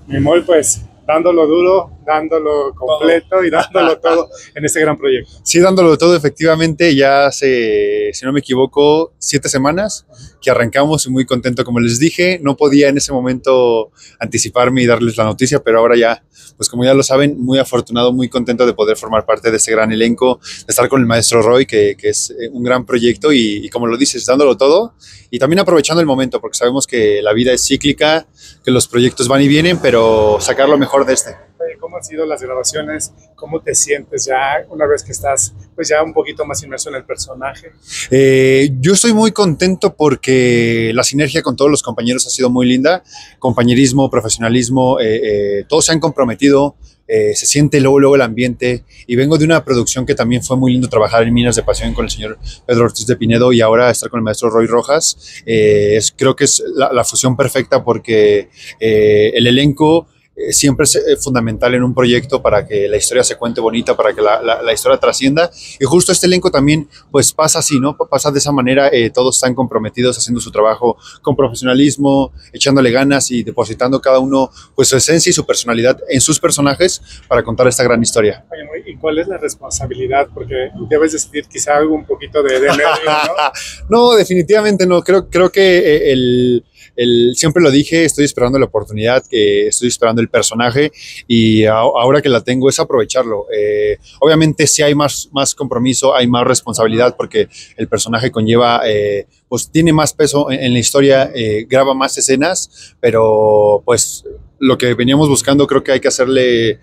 Mi Moy, pues dándolo duro, dándolo completo y dándolo todo en este gran proyecto. Sí, dándolo todo, efectivamente, ya hace, si no me equivoco, 7 semanas que arrancamos y muy contento, como les dije. No podía en ese momento anticiparme y darles la noticia, pero ahora ya, pues como ya lo saben, muy afortunado, muy contento de poder formar parte de este gran elenco, de estar con el maestro Roy, que es un gran proyecto y como lo dices, dándolo todo y también aprovechando el momento, porque sabemos que la vida es cíclica, que los proyectos van y vienen, pero sacar lo mejor de este. ¿Cómo han sido las grabaciones? ¿Cómo te sientes ya una vez que estás pues ya un poquito más inmerso en el personaje? Yo estoy muy contento porque la sinergia con todos los compañeros ha sido muy linda. Compañerismo, profesionalismo, todos se han comprometido. Se siente luego el ambiente y vengo de una producción que también fue muy lindo trabajar en Minas de Pasión con el señor Pedro Ortiz de Pinedo y ahora estar con el maestro Roy Rojas. Creo que es la fusión perfecta porque el elenco siempre es fundamental en un proyecto para que la historia se cuente bonita, para que la historia trascienda. Y justo este elenco también, pues pasa así, ¿no? Pasa de esa manera, todos están comprometidos haciendo su trabajo con profesionalismo, echándole ganas y depositando cada uno pues su esencia y su personalidad en sus personajes para contar esta gran historia. Oye, ¿y cuál es la responsabilidad? Porque debes decidir quizá algo un poquito de nervio, ¿no? No, definitivamente no. Creo que siempre lo dije, estoy esperando la oportunidad, que estoy esperando el personaje y ahora que la tengo es aprovecharlo. Obviamente sí hay más compromiso, hay más responsabilidad porque el personaje conlleva, pues tiene más peso en la historia, graba más escenas, pero pues lo que veníamos buscando creo que hay que hacerle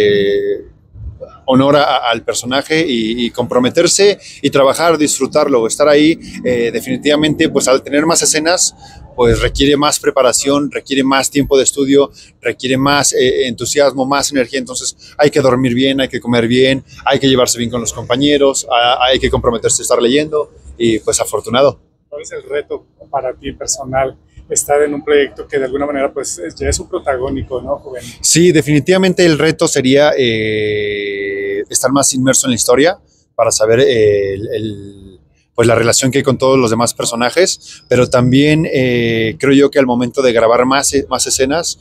honor al personaje y comprometerse y trabajar, disfrutarlo, estar ahí. Definitivamente, pues al tener más escenas, pues requiere más preparación, requiere más tiempo de estudio, requiere más entusiasmo, más energía. Entonces hay que dormir bien, hay que comer bien, hay que llevarse bien con los compañeros, hay que comprometerse a estar leyendo y pues afortunado. ¿Cuál es el reto para ti personal? Estar en un proyecto que de alguna manera pues ya es un protagónico, ¿no, joven? Sí, definitivamente el reto sería estar más inmerso en la historia para saber pues la relación que hay con todos los demás personajes, pero también creo yo que al momento de grabar más escenas,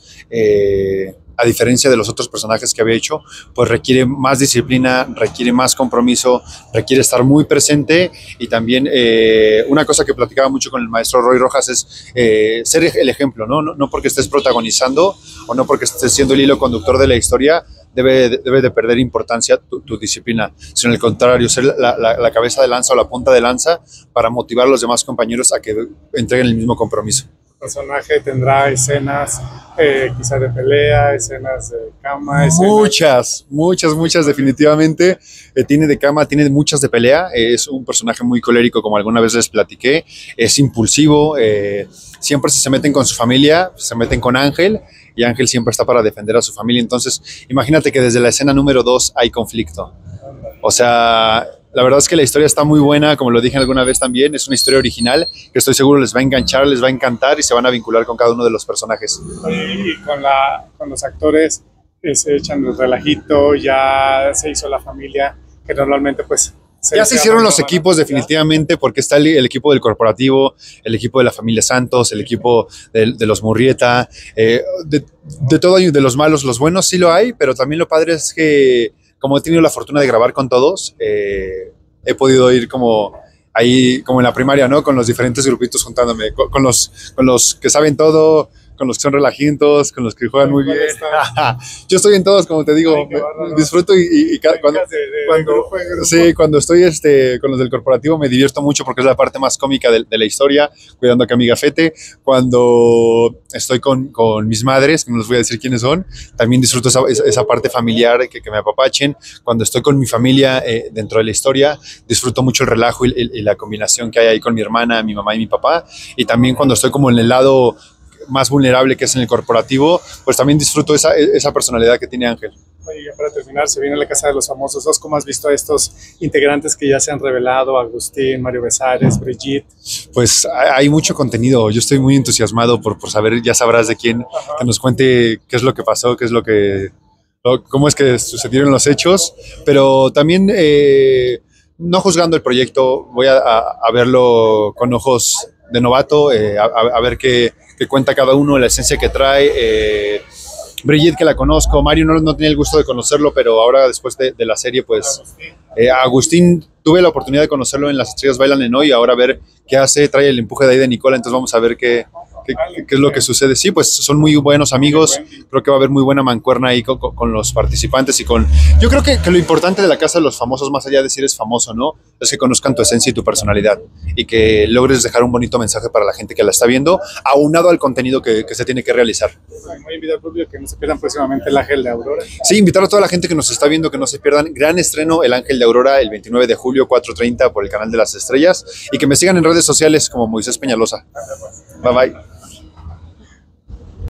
a diferencia de los otros personajes que había hecho, pues requiere más disciplina, requiere más compromiso, requiere estar muy presente y también una cosa que platicaba mucho con el maestro Roy Rojas es ser el ejemplo, ¿no? No porque estés protagonizando o no porque estés siendo el hilo conductor de la historia, debe de perder importancia tu disciplina, sino al contrario, ser la cabeza de lanza o la punta de lanza para motivar a los demás compañeros a que entreguen el mismo compromiso. El personaje tendrá escenas quizá de pelea, escenas de cama, muchas definitivamente. Tiene de cama, tiene muchas de pelea. Es un personaje muy colérico, como alguna vez les platiqué. Es impulsivo, siempre se meten con su familia, se meten con Ángel y Ángel siempre está para defender a su familia. Entonces, imagínate que desde la escena número 2 hay conflicto. O sea, la verdad es que la historia está muy buena, como lo dije alguna vez también, es una historia original que estoy seguro les va a enganchar, les va a encantar y se van a vincular con cada uno de los personajes. Y con los actores se echan el relajito, ya se hizo la familia, que normalmente pues... Ya se hicieron los equipos definitivamente porque está el equipo del corporativo, el equipo de la familia Santos, el equipo de los Murrieta, de todo, de los malos, los buenos sí lo hay, pero también lo padre es que como he tenido la fortuna de grabar con todos, he podido ir como ahí, como en la primaria, ¿no? Con los diferentes grupitos juntándome, con los que saben todo, con los que son relajitos, con los que juegan muy bien. Yo estoy en todos, como te digo. Ay, disfruto y cuando estoy con los del corporativo me divierto mucho porque es la parte más cómica de la historia, cuidando acá a mi gafete. Cuando estoy con mis madres, que no les voy a decir quiénes son, también disfruto esa parte familiar que me apapachen. Cuando estoy con mi familia dentro de la historia, disfruto mucho el relajo y la combinación que hay ahí con mi hermana, mi mamá y mi papá. Y también cuando estoy como en el lado más vulnerable que es en el corporativo, pues también disfruto esa personalidad que tiene Ángel. Oye, para terminar, se viene la Casa de los Famosos. ¿Cómo has visto a estos integrantes que ya se han revelado? Agustín, Mario Besares, Brigitte. Pues hay mucho contenido. Yo estoy muy entusiasmado por saber, ya sabrás de quién, que nos cuente qué es lo que pasó, cómo es que sucedieron los hechos, pero también no juzgando el proyecto, voy a verlo con ojos de novato, a ver qué cuenta cada uno, la esencia que trae, Brigitte, que la conozco. Mario no tenía el gusto de conocerlo, pero ahora después de la serie, pues Agustín, tuve la oportunidad de conocerlo en Las Estrellas Bailan en Hoy, ahora a ver qué hace, trae el empuje de ahí de Nicola, entonces vamos a ver qué es lo que sucede. Sí, pues son muy buenos amigos, creo que va a haber muy buena mancuerna ahí con los participantes y con... Yo creo que lo importante de la Casa de los Famosos, más allá de decir es famoso, ¿no? Es que conozcan tu esencia y tu personalidad y que logres dejar un bonito mensaje para la gente que la está viendo, aunado al contenido que se tiene que realizar. Voy a invitar al público que no se pierdan próximamente El Ángel de Aurora. Sí, invitar a toda la gente que nos está viendo que no se pierdan. Gran estreno El Ángel de Aurora el 29 de julio, 4:30 por el canal de las estrellas y que me sigan en redes sociales como Moisés Peñalosa. Bye bye.